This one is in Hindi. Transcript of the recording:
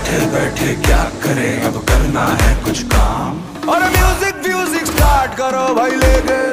बैठे बैठे क्या करें, अब करना है कुछ काम। और म्यूजिक म्यूजिक स्टार्ट करो भाई लेके